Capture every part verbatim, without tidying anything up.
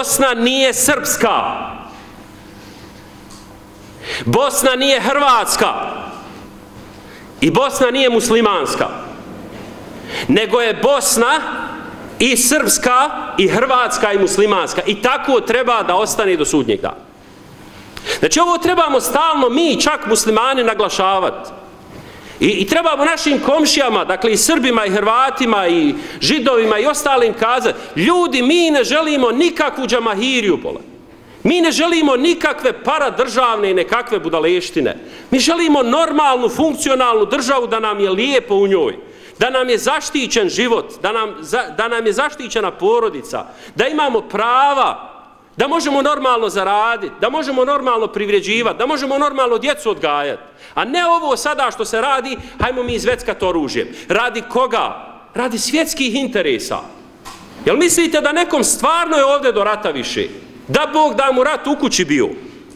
Bosna nije srpska. Bosna nije hrvatska. I Bosna nije muslimanska. Nego je Bosna i srpska, i hrvatska, i muslimanska. I tako treba da ostane do sudnjeg dana. Znači ovo trebamo stalno mi, čak muslimani, naglašavati. I, I trebamo našim komšijama, dakle i Srbima, i Hrvatima, i Židovima, i ostalim kazati, ljudi, mi ne želimo nikakvu džamahiriju, bole. Mi ne želimo nikakve paradržavne i nekakve budaleštine. Mi želimo normalnu, funkcionalnu državu, da nam je lijepo u njoj, da nam je zaštićen život, da nam, da nam je zaštićena porodica, da imamo prava, da možemo normalno zaraditi, da možemo normalno privređivati, da možemo normalno djecu odgajati. A ne ovo sada što se radi, hajmo mi izveckati oružjem. Radi koga? Radi svjetskih interesa. Jel mislite da nekom stvarno je ovdje do rata više? Da Bog da mu rat u kući bio.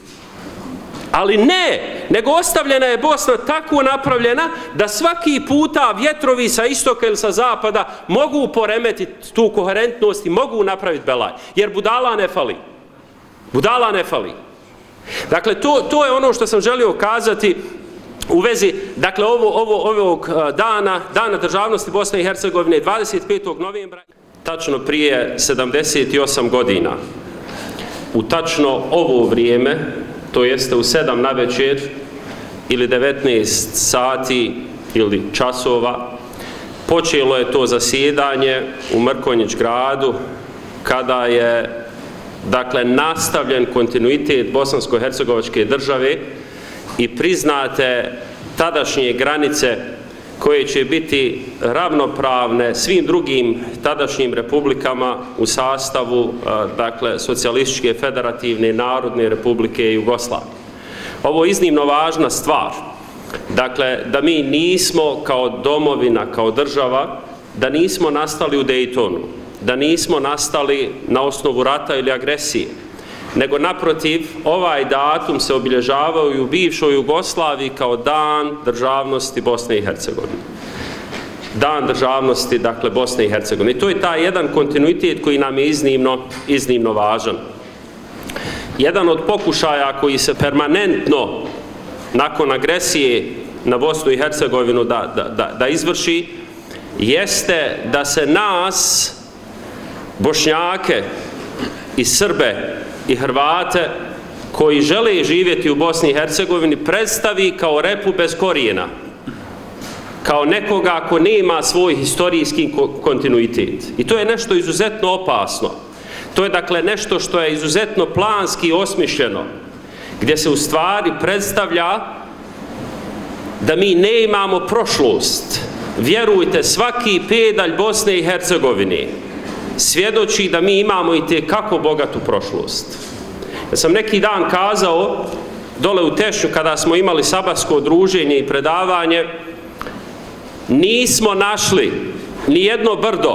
Ali ne, nego ostavljena je Bosna tako napravljena da svaki puta vjetrovi sa istoka ili sa zapada mogu poremetiti tu koherentnost i mogu napraviti belaj. Jer budala ne fali. Budala ne fali. Dakle, to, to je ono što sam želio kazati u vezi, dakle, ovo, ovo, ovog dana, dana državnosti Bosne i Hercegovine, dvadeset petog novembra, tačno prije sedamdeset osam godina. U tačno ovo vrijeme, to jeste u sedam na večer ili devetnaest sati ili časova, počelo je to zasjedanje u Mrkonjić gradu, kada je, dakle, nastavljen kontinuitet bosansko-hercegovačke države i priznate tadašnje granice koje će biti ravnopravne svim drugim tadašnjim republikama u sastavu, dakle, Socijalističke federativne narodne republike Jugoslavije. Ovo je iznimno važna stvar. Dakle, da mi nismo kao domovina, kao država, da nismo nastali u Dejtonu, da nismo nastali na osnovu rata ili agresije, nego naprotiv, ovaj datum se obilježavao i u bivšoj Jugoslaviji kao dan državnosti Bosne i Hercegovine. Dan državnosti, dakle, Bosne i Hercegovine. I to je taj jedan kontinuitet koji nam je iznimno, iznimno važan. Jedan od pokušaja koji se permanentno nakon agresije na Bosnu i Hercegovinu da, da, da, da izvrši, jeste da se nas, Bošnjake i Srbe i Hrvate koji žele živjeti u Bosni i Hercegovini predstavi kao repu bez korijena, kao nekoga ko nema svoj historijski kontinuitet. I to je nešto izuzetno opasno. To je, dakle, nešto što je izuzetno planski osmišljeno, gdje se u stvari predstavlja da mi ne imamo prošlost. Vjerujte, svaki pedalj Bosne i Hercegovine svjedoči da mi imamo i te kako bogatu prošlost. Ja sam neki dan kazao dole u Tešnju kada smo imali sabatsko druženje i predavanje, nismo našli ni jedno brdo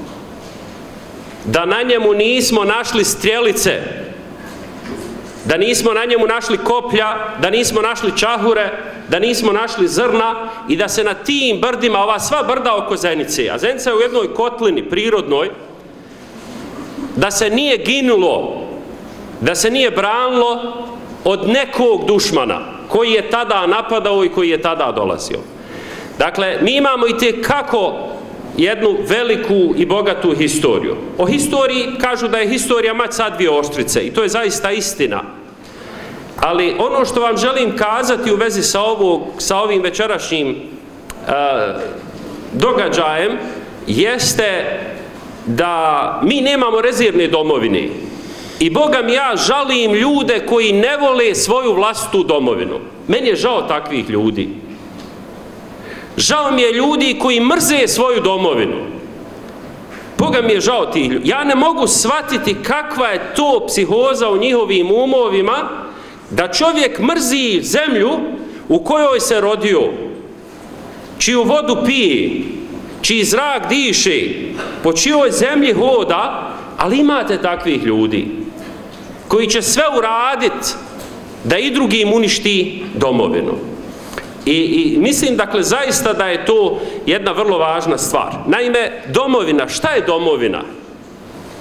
da na njemu nismo našli strjelice, da nismo na njemu našli koplja, da nismo našli čahure, da nismo našli zrna i da se na tim brdima, ova sva brda oko Zenice, a Zenica je u jednoj kotlini prirodnoj, da se nije ginulo, da se nije branilo od nekog dušmana koji je tada napadao i koji je tada dolazio. Dakle, mi imamo i te kako jednu veliku i bogatu historiju. O historiji kažu da je historija mać sa dvije oštrice i to je zaista istina. Ali ono što vam želim kazati u vezi sa, ovog, sa ovim večerašnjim uh, događajem jeste da mi nemamo rezervne domovine. I Boga mi, ja žalim ljude koji ne vole svoju vlastitu domovinu. Meni je žao takvih ljudi. Žao mi je ljudi koji mrze svoju domovinu. Boga mi je žao tih ljudi. Ja ne mogu shvatiti kakva je to psihoza u njihovim umovima, da čovjek mrzi zemlju u kojoj se rodio, čiju vodu pije, čiji zrak diše, po čijoj zemlji hoda, ali imate takvih ljudi koji će sve uraditi da i drugim uništi domovinu. I, i mislim, dakle, zaista da je to jedna vrlo važna stvar. Naime, domovina, šta je domovina?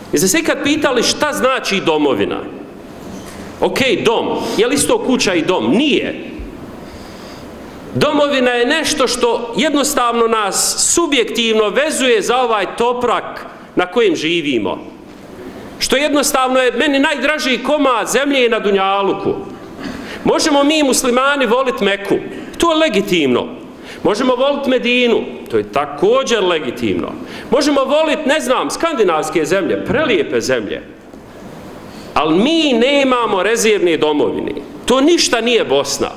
Jeste se ikad pitali šta znači domovina? Ok, dom. Je li isto kuća i dom? Nije. Domovina je nešto što jednostavno nas subjektivno vezuje za ovaj toprak na kojem živimo. Što jednostavno je meni najdražiji komad zemlje na Dunjaluku. Možemo mi muslimani voliti Meku. To je legitimno. Možemo voliti Medinu. To je također legitimno. Možemo voliti, ne znam, skandinavske zemlje, prelijepe zemlje. Ali mi nemamo rezervne domovine. To ništa nije Bosna.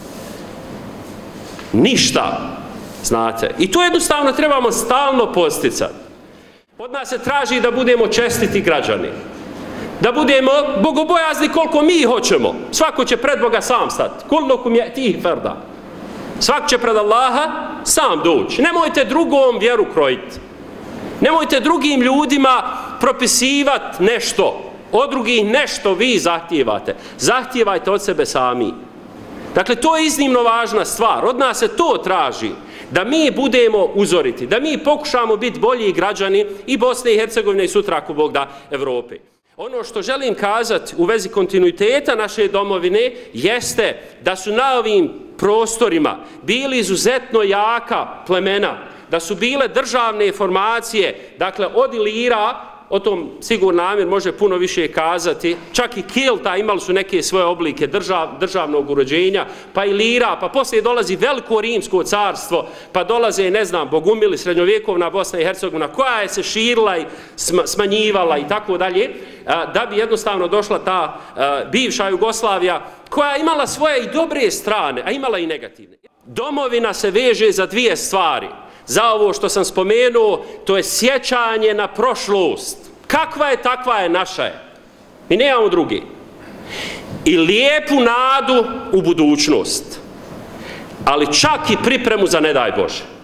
Ništa. Znate. I to jednostavno trebamo stalno posticati. Od nas se traži da budemo čestiti građani. Da budemo bogobojazni koliko mi hoćemo. Svako će pred Boga sam stati. Kullukum ya'tihi farda. Svako će pred Allaha sam doći. Nemojte drugom vjeru krojiti. Nemojte drugim ljudima propisivati nešto. Od drugih nešto vi zahtijevate. Zahtijevajte od sebe sami. Dakle, to je iznimno važna stvar. Od nas se to traži. Da mi budemo uzoriti. Da mi pokušamo biti bolji građani i Bosne i Hercegovine i sutra, ako Bog da, Evrope. Ono što želim kazati u vezi kontinuiteta naše domovine jeste da su na ovim prostorima bili izuzetno jaka plemena, da su bile državne formacije, dakle od Ilira, o tom sigurno Amir može puno više kazati, čak i Kilta imali su neke svoje oblike držav, državnog urođenja, pa Ilira, pa poslije dolazi Veliko Rimsko carstvo, pa dolaze, ne znam, Bogumili, srednjovjekovna Bosna i Hercegovina, koja je se širila i smanjivala i tako dalje, da bi jednostavno došla ta bivša Jugoslavija, koja je imala svoje i dobre strane, a imala i negativne. Domovina se veže za dvije stvari. Za ovo što sam spomenuo, to je sjećanje na prošlost. Kakva je, takva je, naša je. Mi nemamo drugi. I lijepu nadu u budućnost. Ali čak i pripremu za ne daj Bože.